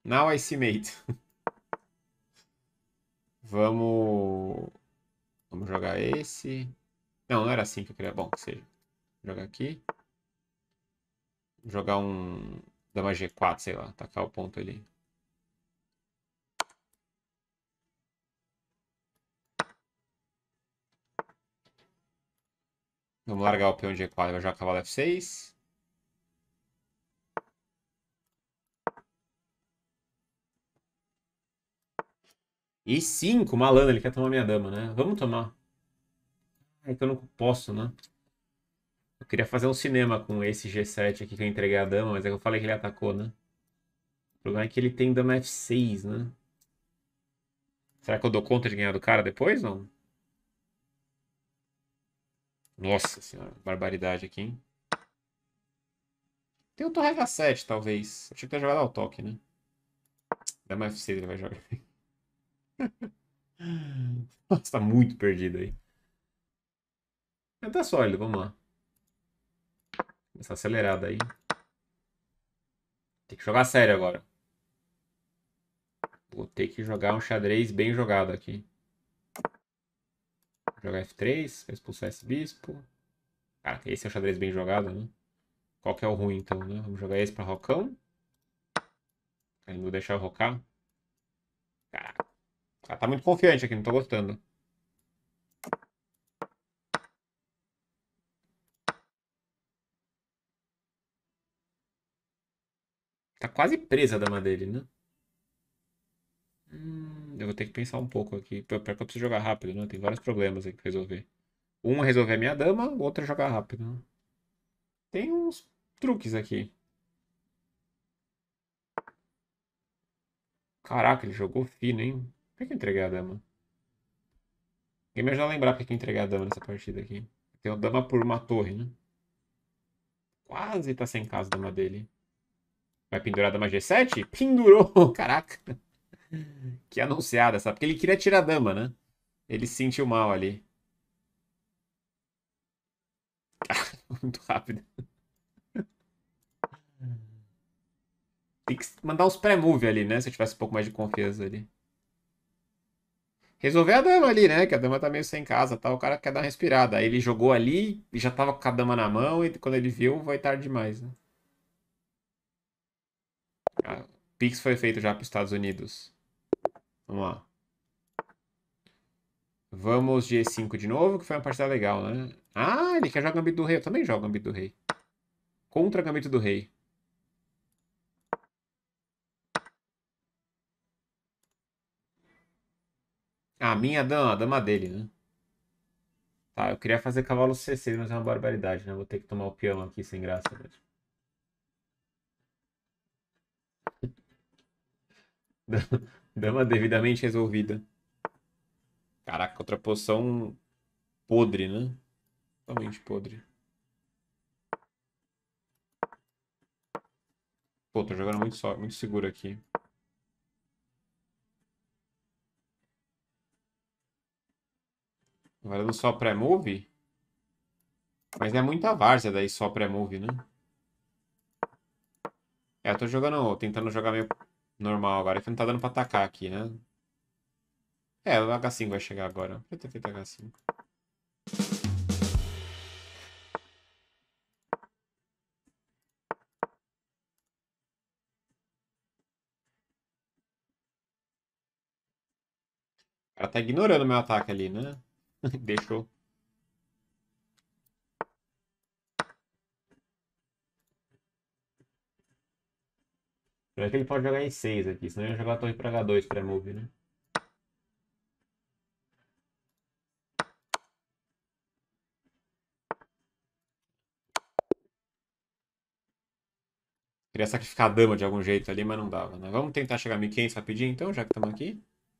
Now I see mate. Vamos... Vamos jogar esse. Não, não era assim que eu queria. Bom, que seja. Jogar aqui. Jogar um... Dama G4, sei lá. Tacar o ponto ali. Vamos largar o peão de G4. Vai jogar cavalo F6. E 5, malandro. Ele quer tomar minha dama, né? Vamos tomar. É que eu não posso, né? Eu queria fazer um cinema com esse G7 aqui que eu entreguei a dama, mas é que eu falei que ele atacou, né? O problema é que ele tem dama F6, né? Será que eu dou conta de ganhar do cara depois, não? Nossa senhora, barbaridade aqui, hein? Tem o torre H7, talvez. Achei que ia jogar ao toque, né? Dama F6 ele vai jogar. Nossa, tá muito perdido aí. Mas tá sólido, vamos lá. Começar acelerado aí. Tem que jogar sério agora. Vou ter que jogar um xadrez bem jogado aqui. Jogar F3, pra expulsar esse bispo. Cara, esse é o xadrez bem jogado, né? Qual que é o ruim, então, né? Vamos jogar esse pra rocão. Aí não vou deixar eu rocar. Caraca, ela tá muito confiante aqui, não tô gostando. Tá quase presa a dama dele, né? Eu vou ter que pensar um pouco aqui. Pior que eu preciso jogar rápido, né? Tem vários problemas aí pra resolver. Um é resolver a minha dama, o outro é jogar rápido, né? Tem uns truques aqui. Caraca, ele jogou fino, hein? Por que eu entreguei a dama? Ninguém me ajuda a lembrar por que eu entreguei a dama nessa partida aqui. Tem a dama por uma torre, né? Quase tá sem casa a dama dele. Vai pendurar a dama G7? Pendurou! Caraca! Que anunciada, sabe? Porque ele queria tirar a dama, né? Ele se sentiu mal ali. Muito rápido. Tem que mandar uns pré-move ali, né? Se eu tivesse um pouco mais de confiança ali. Resolver a dama ali, né? Que a dama tá meio sem casa, tá? O cara quer dar uma respirada. Aí ele jogou ali e já tava com a dama na mão e quando ele viu, vai tarde demais, né? Ah, o Pix foi feito já para os Estados Unidos. Vamos lá. Vamos de E5 de novo, que foi uma partida legal, né? Ah, ele quer jogar Gambito do Rei. Eu também jogo Gambito do Rei. Contra Gambito do Rei. Ah, minha dama, a dama dele, né? Tá, eu queria fazer cavalo C6, mas é uma barbaridade, né? Vou ter que tomar o peão aqui sem graça mesmo. Dama devidamente resolvida. Caraca, outra posição podre, né? Totalmente podre. Pô, tô jogando muito, só, muito seguro aqui. Valendo só pré-move? Mas é muita várzea daí só pré-move, né? É, eu tô jogando, tentando jogar meio normal agora, que não tá dando pra atacar aqui, né? É, o H5 vai chegar agora. Podia ter feito H5. O cara tá ignorando meu ataque ali, né? Deixou. Será que ele pode jogar em 6 aqui? Senão ele ia jogar a torre pra H2 pré-move, né? Queria sacrificar a dama de algum jeito ali, mas não dava, né? Vamos tentar chegar a 1500 rapidinho então, já que estamos aqui.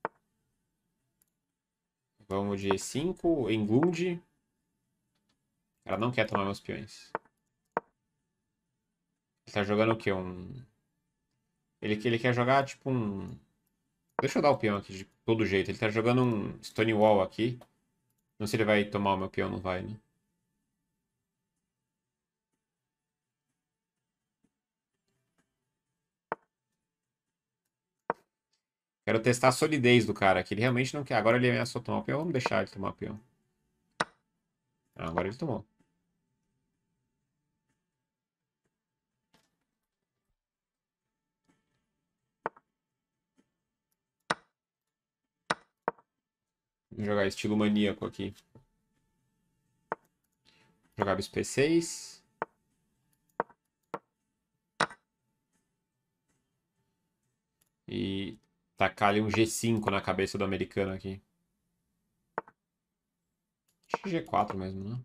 Vamos de E5, Englund. Ela não quer tomar meus peões. Ele tá jogando o quê? Ele quer jogar tipo um. Deixa eu dar o peão aqui de todo jeito. Ele tá jogando um Stonewall aqui. Não sei se ele vai tomar o meu peão, não vai, né? Quero testar a solidez do cara, que ele realmente não quer. Agora ele ameaçou tomar o peão. Vamos deixar ele tomar o peão. Ah, agora ele tomou. Vou jogar estilo maníaco aqui. Jogar bispo E6. E tacar ali um G5 na cabeça do americano aqui. Acho que G4 mesmo, né?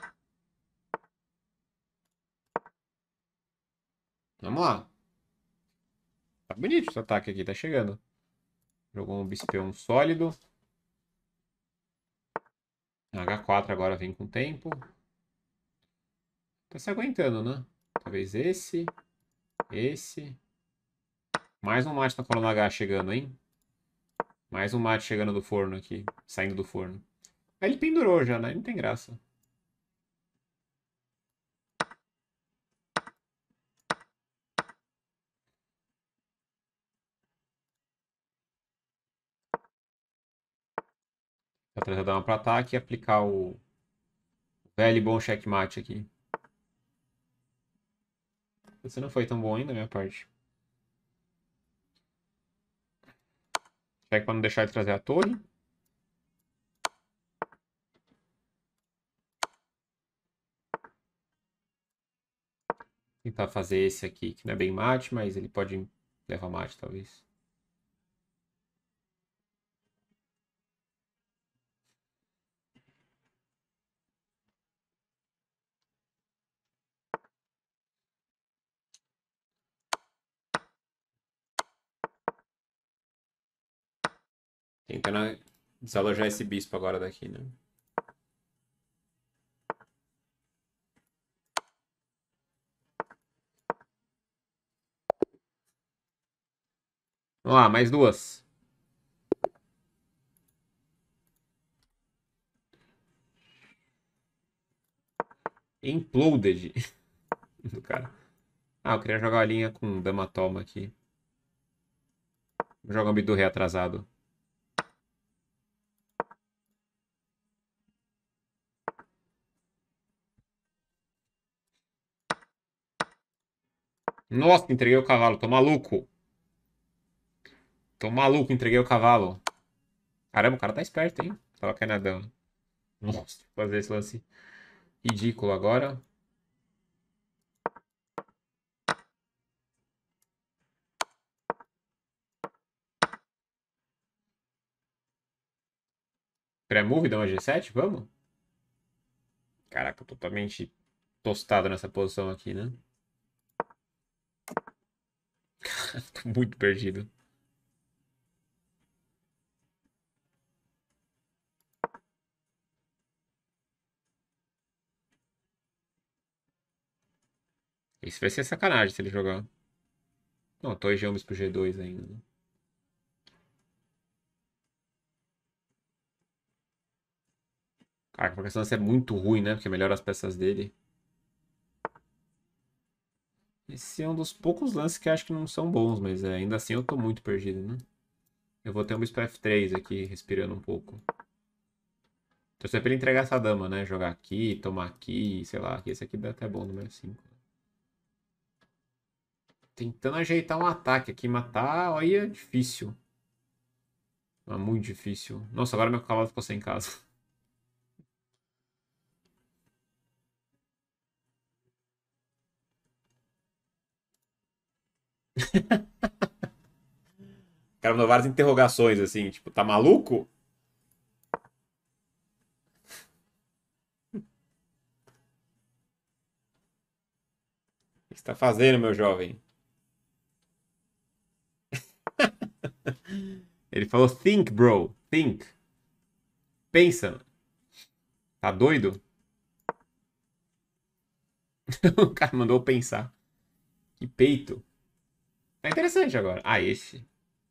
Vamos lá. Tá bonito esse ataque aqui, tá chegando. Jogou um bispeão sólido. H4 agora vem com tempo. Tá se aguentando, né? Talvez esse. Esse. Mais um mate na coluna H chegando, hein? Mais um mate chegando do forno aqui. Saindo do forno. Aí ele pendurou já, né? Não tem graça. Pra trazer a dama pra ataque e aplicar o velho e bom checkmate aqui. Você não foi tão bom ainda, minha parte. Check pra não deixar ele trazer a torre. Tentar fazer esse aqui, que não é bem mate, mas ele pode levar mate, talvez. Tentando desalojar esse bispo agora daqui, né? Vamos lá, mais duas. Imploded. Do cara. Ah, eu queria jogar a linha com dama toma aqui. Vou jogar um bidu reatrasado. Nossa, entreguei o cavalo. Tô maluco. Tô maluco, entreguei o cavalo. Caramba, o cara tá esperto, hein? Tava caindo na dama. Nossa, vou fazer esse lance ridículo agora. Pré-move, dama G7, vamos? Caraca, totalmente tostado nessa posição aqui, né? Tô muito perdido. Isso vai ser sacanagem se ele jogar. Não, torre G1 pro G2 ainda, né? Cara, a questão é muito ruim, né? Porque melhora as peças dele. Esse é um dos poucos lances que eu acho que não são bons, mas ainda assim eu tô muito perdido, né? Eu vou ter um bispo F3 aqui, respirando um pouco. Torcer pra ele entregar essa dama, né? Jogar aqui, tomar aqui, sei lá. Esse aqui dá até bom, número 5. Tentando ajeitar um ataque aqui, matar, olha, é difícil. É muito difícil. Nossa, agora meu cavalo ficou sem casa. O cara mandou várias interrogações, assim, tipo, tá maluco? O que você tá fazendo, meu jovem? Ele falou, think, bro. Think. Pensa. Tá doido? O cara mandou pensar. Que peito. Tá interessante agora. Ah, esse.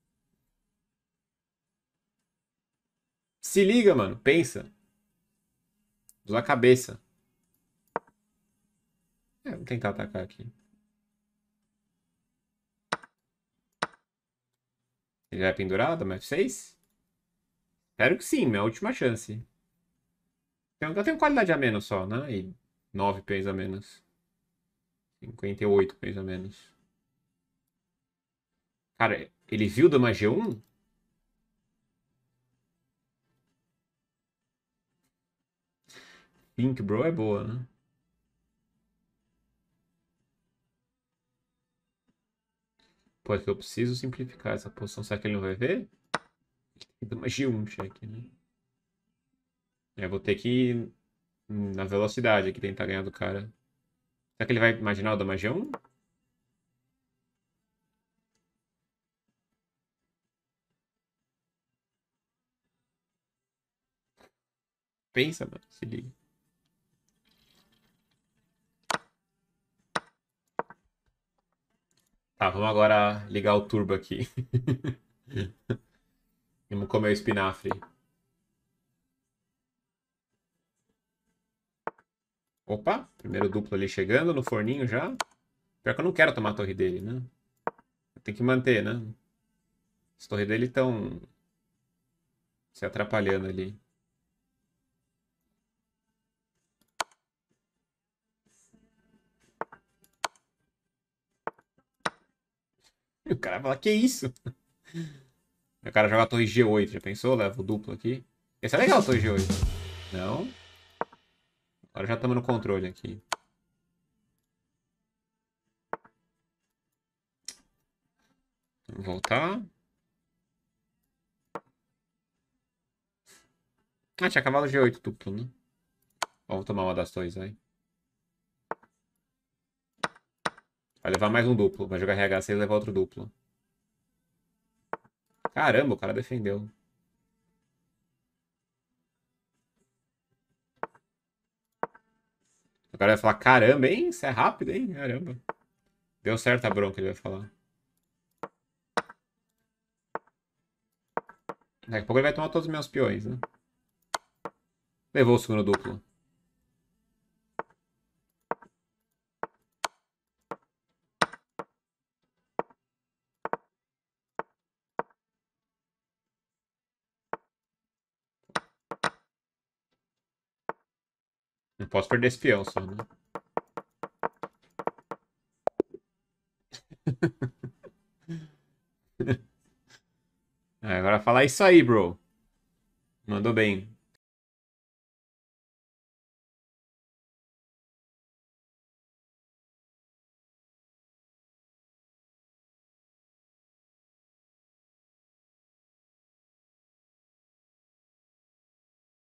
Se liga, mano. Pensa. Usa a cabeça. Vou tentar atacar aqui. Ele vai pendurar, dama F6? Espero que sim, minha última chance. Eu tenho qualidade a menos só, né? E 9 peões a menos. 58 peões a menos. Cara, ele viu dama G1? Pink Bro é boa, né? Pô, é que eu preciso simplificar essa posição. Será que ele não vai ver? Dama G1, cheque, né? Eu vou ter que ir na velocidade aqui, tentar ganhar do cara. Será que ele vai imaginar o dama G1? Pensa, mano. Se liga. Tá, vamos agora ligar o turbo aqui. Vamos comer o espinafre. Opa, primeiro duplo ali chegando no forninho já. Pior que eu não quero tomar a torre dele, né? Tem que manter, né? As torres dele estão se atrapalhando ali. E o cara fala, que isso? O cara joga a torre G8, já pensou? Leva o duplo aqui. Esse é legal, a torre G8. Não. Agora já estamos no controle aqui. Vamos voltar. Ah, tinha cavalo G8 duplo, né? Vamos tomar uma das torres aí. Vai levar mais um duplo. Vai jogar RH6 e levar outro duplo. Caramba, o cara defendeu. O cara vai falar, caramba, hein? Isso é rápido, hein? Caramba. Deu certo a bronca, ele vai falar. Daqui a pouco ele vai tomar todos os meus peões, né? Levou o segundo duplo. Não posso perder esse peão só, né? Agora falar isso aí, bro. Mandou bem.